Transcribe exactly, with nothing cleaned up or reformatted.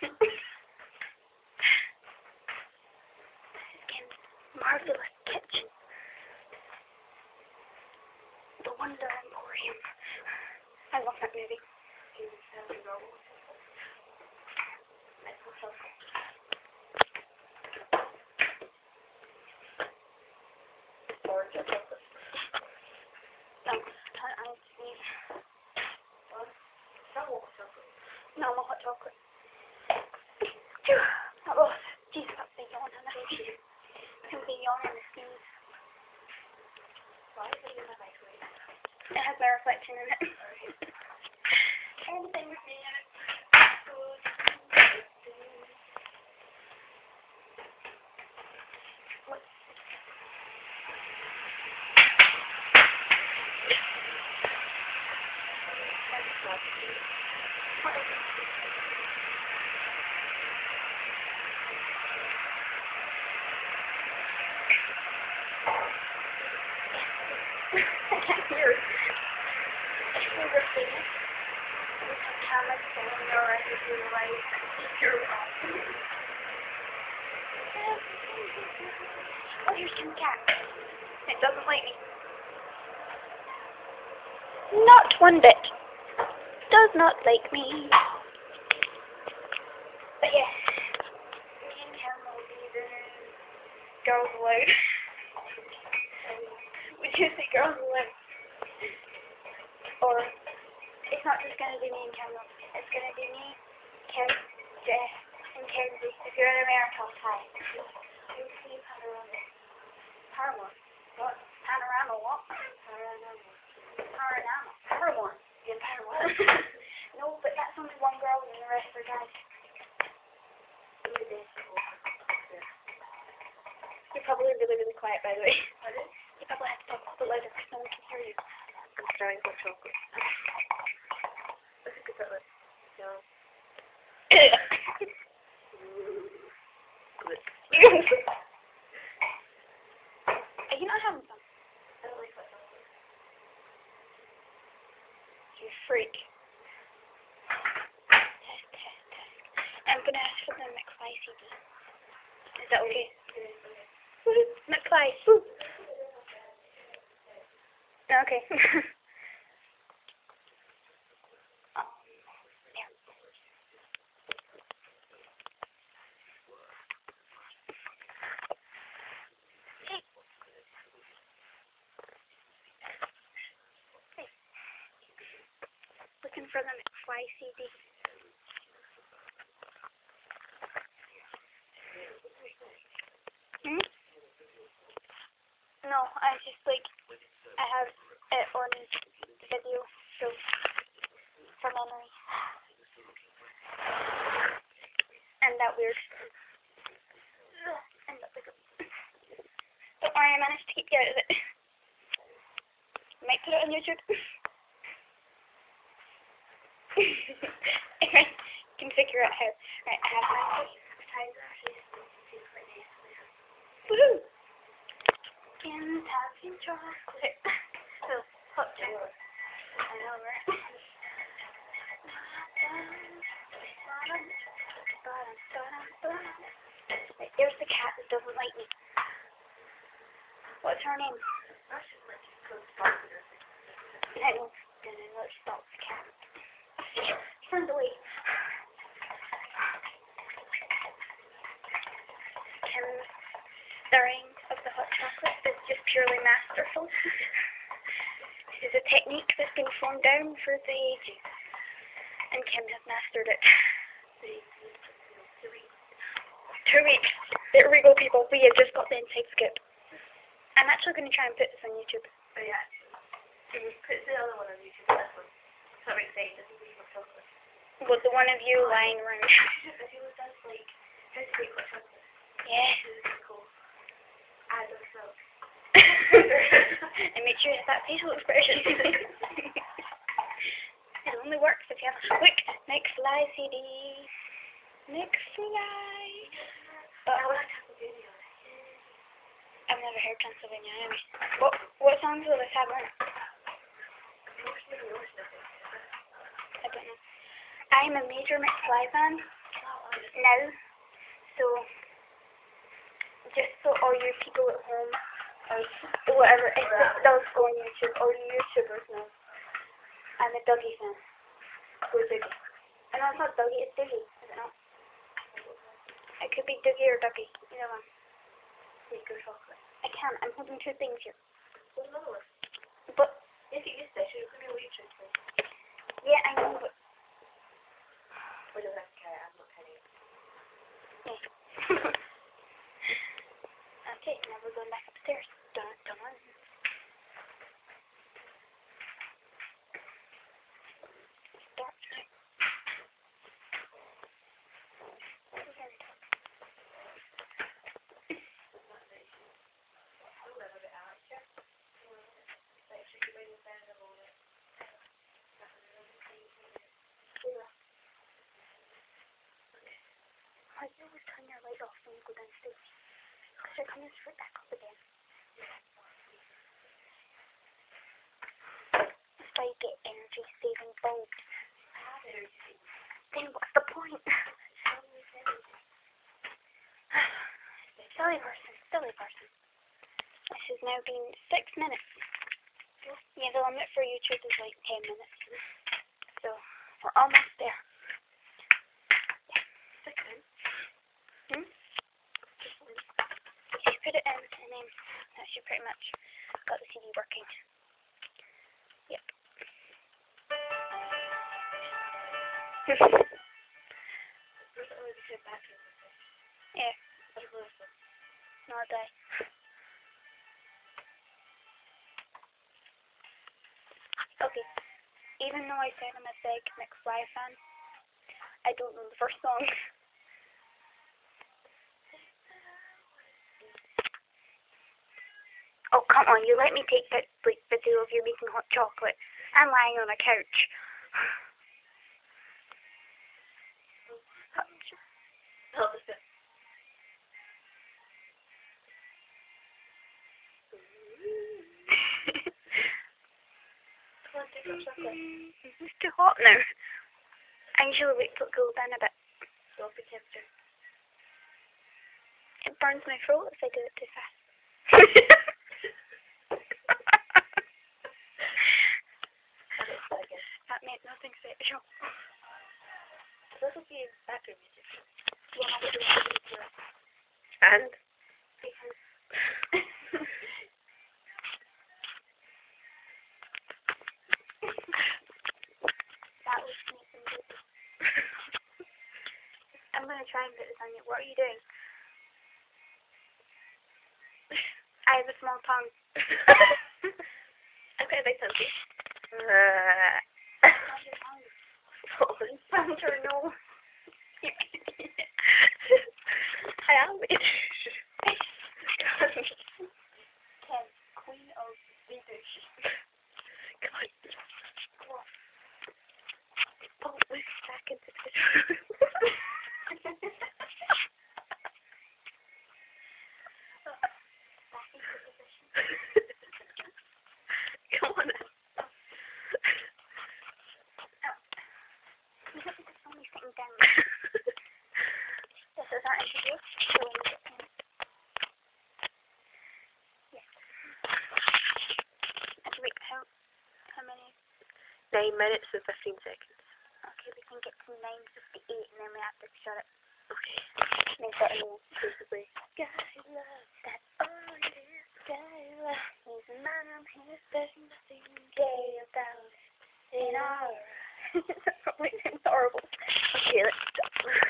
Kim's Marvelous Kitchen. The Wonder Emporium. I love that movie. No, I, I need. No, I'm a hot chocolate. Phew, that was. Jesus, that's the yawn and the sneeze. It's going to be yawn and the sneeze. It has my reflection in it. Anything with me in it. What? What is it? I can't hear it. It's so graffiti. With some cameras following you around with your lights and your oh, here's some cat. It doesn't like me. Not one bit. Does not like me. But yeah. Me and Cam will be the girls aloud. Would you say girls aloud? Or it's not just going to be me and Cam. It's going to be me, Kim, Jess, and Kenzie. If you're in America, hi. You'll see Panorama. Panorama? What? Panorama what? Panorama. Panorama. Panorama. Yeah, Panorama. No, but that's only one girl and the rest are guys. You're probably really, really quiet, by the way. You probably have to talk a little bit louder because no one can hear you. I'm trying hot chocolate. Let's get that one. Yeah. Good. Are you not having some? I don't like hot chocolate. You freak. Test, test, test. I'm going to ask for the McFly C D. Is that okay? McFly. Okay. um, yeah. Hey. Hey. Looking for the McFly C D. Hmm? No, I just like I have it on video, so for memory. And that weird. And that weird. Don't worry, I managed to keep you out of it. Might put it on YouTube. Anyway, you can figure out how. Right, I have my appetizer. Woohoo! And having chocolate. So, hot chocolate. I know, right? Wait, there's the cat that doesn't like me. What's her name? I know. Then I know it's not the cat. Turn away. Kim's stirring of the hot chocolate is just purely masterful. This is a technique that's been phoned down for the ages, and Kim has mastered it. Two weeks. There we go, people. We have just got the inside scoop. I'm actually going to try and put this on YouTube. Oh yeah. Put the other one on YouTube. This one. So I'm excited. This is the hot chocolate. With the one of you lying around. If he was just like, how to make hot chocolate. Yeah. This is cool. Add a milk. And make sure it's that facial expression. It only works if you have a quick McFly C D. McFly. But I like Transylvania. I've never heard Transylvania anyway. What what songs will this have on it? I don't know. I'm a major McFly fan. now. So, just so all you people at home, or whatever, if this does go on YouTube, all you YouTubers know, I'm a Dougie fan. Go Dougie. I know it's not Dougie, it's Dougie, is it not? It could be Dougie or Dougie, either one. Take your chocolate. I can't, I'm holding two things here. What's another one? But, If you use this, you're going to reach it. yeah, I know, but... We don't have to carry it, I'm not carrying it. Yeah. Okay, now we're going back upstairs. Dun, dun, dun. Start now. Why do you always turn your light off when you go downstairs? Because you're coming straight back up again. That's why you get energy saving bulbs. Then what's the point? Silly person, silly person. This has now been six minutes. Yeah, the limit for YouTube is like ten minutes. So, we're almost there. Six minutes. Hmm? You should put it in, and then that should pretty much got the C D working. Yep. Yeah. Not die. Okay. Even though I said I'm a big McFly fan, I don't know the first song. Oh, come on, you let me take that like video of you making hot chocolate. I'm lying on a couch. Oh, this is Come on, take your chocolate. It's too hot now. I usually wait till it cools down a bit. Don't be tempted. It burns my throat if I do it too fast. That made nothing sexual. This will be bathroom music. Yeah, I would love to do it. And? Because that was making baby. I'm going to try and put this on you. What are you doing? I have a small tongue. I've got a big tongue. Uh, Not your tongue. Sounds your nose. I am. Ken, queen of Swedish. God. Oh, wait a second. Come on. You have to tell me sitting down. This is our interview. So we need it. Yes. And wait, how, how many? Nine minutes and fifteen seconds. Okay, we can get to nine fifty-eight and then we have to shut it. Okay. And then start again. Basically. Guy love, that's all it is. Guy love, he's a man of his, there's nothing gay about it. In our... It's horrible. Okay, let's stop.